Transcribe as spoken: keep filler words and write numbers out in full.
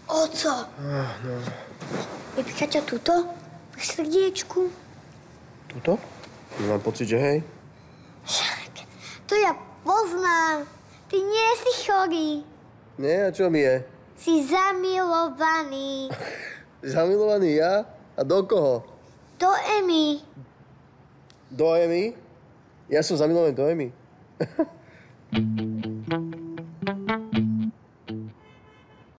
Oco. Ah, no. Vypícha ťa tuto? Pri srdiečku? Tuto? Mám pocit, že hej. Však, to ja poznám. Ty nie si chorý. Nie, a čo mi je? Si zamilovaný. Zamilovaný ja? A do koho? Do Emy. Do Emy? Ja som zamilovaný do Emy.